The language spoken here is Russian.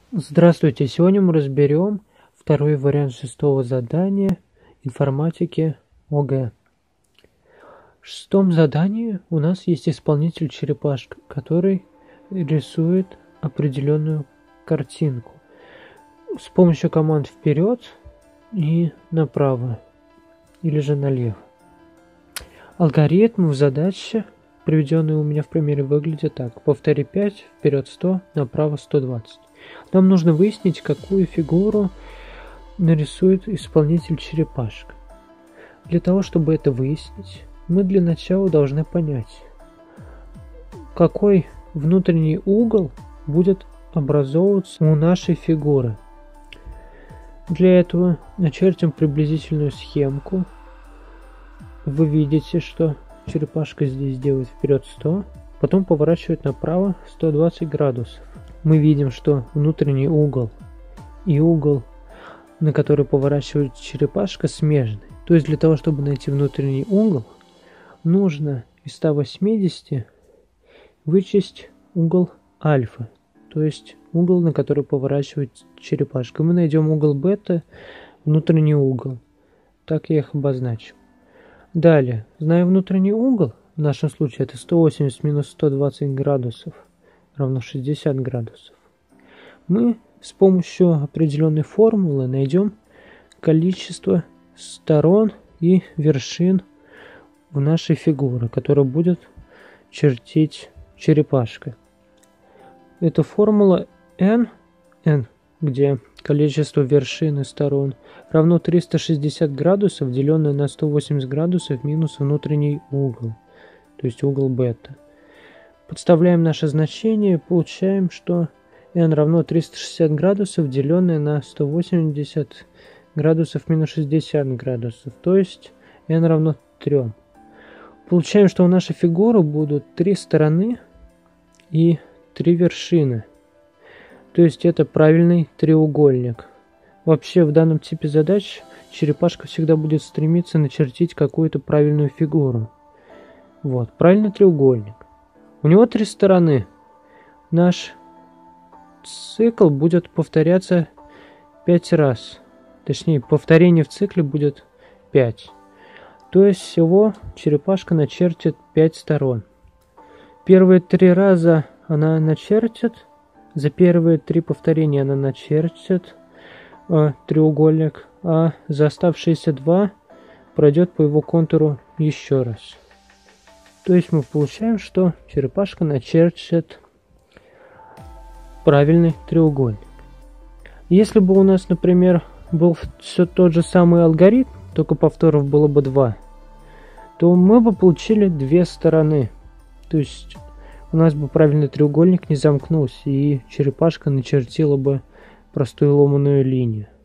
Здравствуйте! Сегодня мы разберем второй вариант шестого задания информатики ОГЭ. В шестом задании у нас есть исполнитель черепашка, который рисует определенную картинку с помощью команд вперед и направо или же налево. Алгоритм в задаче, приведенный у меня в примере, выглядит так: повтори 5, вперед 100, направо 120. Нам нужно выяснить, какую фигуру нарисует исполнитель черепашка. Для того, чтобы это выяснить, мы для начала должны понять, какой внутренний угол будет образовываться у нашей фигуры. Для этого начертим приблизительную схемку. Вы видите, что черепашка здесь делает вперед 100, потом поворачивает направо 120 градусов. Мы видим, что внутренний угол и угол, на который поворачивает черепашка, смежны. То есть для того, чтобы найти внутренний угол, нужно из 180 вычесть угол альфа, то есть угол, на который поворачивает черепашка. Мы найдем угол бета, внутренний угол. Так я их обозначил. Далее, зная внутренний угол, в нашем случае это 180 минус 120 градусов, равно 60 градусов, мы с помощью определенной формулы найдем количество сторон и вершин в нашей фигуре, которая будет чертить черепашка. Это формула n, где количество вершин и сторон, равно 360 градусов, деленное на 180 градусов минус внутренний угол, то есть угол бета. Подставляем наше значение, получаем, что n равно 360 градусов, деленное на 180 градусов минус 60 градусов, то есть n равно 3. Получаем, что у нашей фигуры будут 3 стороны и 3 вершины. То есть это правильный треугольник. Вообще в данном типе задач черепашка всегда будет стремиться начертить какую-то правильную фигуру. Вот, правильный треугольник. У него 3 стороны. Наш цикл будет повторяться 5 раз. Точнее, повторение в цикле будет 5. То есть всего черепашка начертит 5 сторон. Первые 3 раза она начертит. За первые 3 повторения она начертит треугольник. А за оставшиеся 2 пройдет по его контуру еще раз. То есть мы получаем, что черепашка начертит правильный треугольник. Если бы у нас, например, был все тот же самый алгоритм, только повторов было бы 2, то мы бы получили 2 стороны. То есть у нас бы правильный треугольник не замкнулся, и черепашка начертила бы простую ломаную линию.